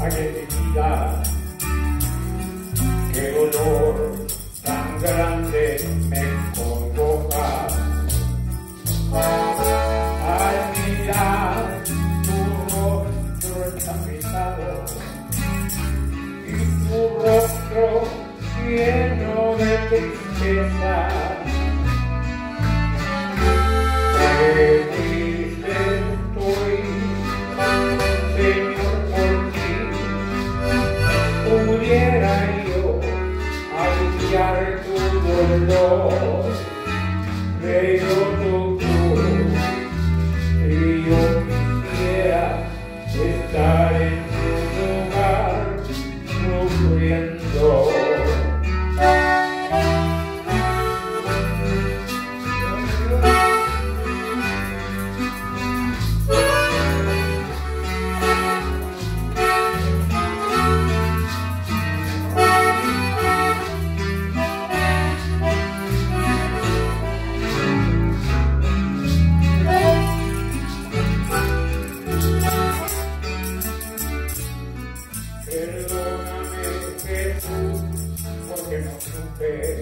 Ay, de vida, qué dolor tan grande me congoja. Al mirar tu rostro ensangrentado y tu rostro lleno de tristeza, qué triste estoy, Señor, por ti. Pudiera yo aliviar tu dolor, pero tu cruz, y yo quisiera estar en tu lugar sufriendo. Perdóname, Jesús, porque no supe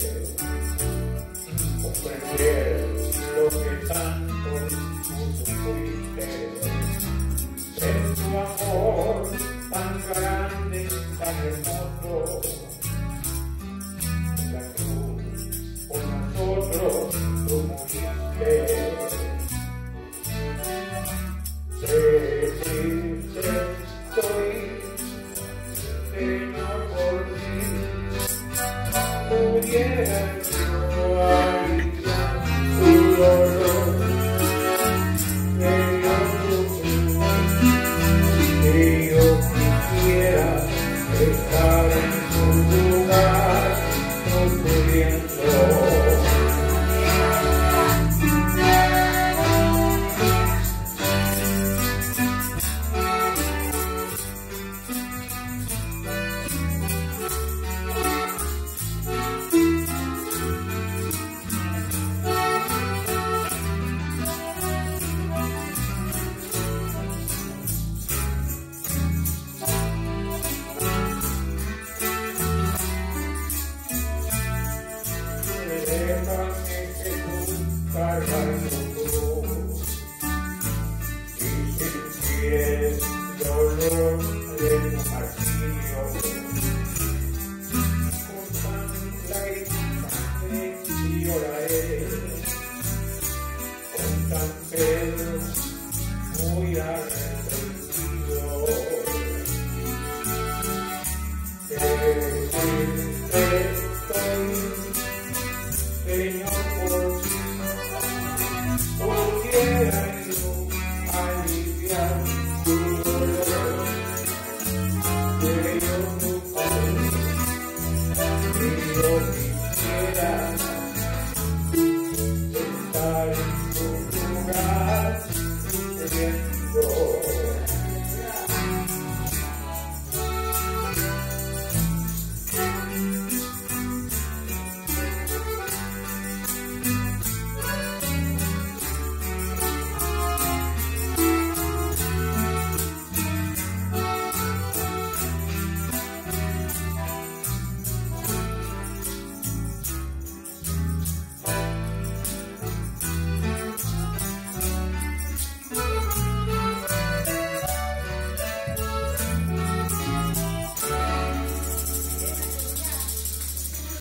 comprender lo que tanto tú sufriste. En tu amor tan grande, tan hermoso, en la cruz por nosotros tú moriste. Qué triste estoy, Señor, por ti. Pudiera yo aliviar tu dolor, pero tu cruz, que yo quisiera estar en tu lugar sufriendo. Déjame, Jesús, cargar tu cruz y sentir el dolor de tu martirio. Con tanta imagen lloraré, con tan pelo muy arreglado.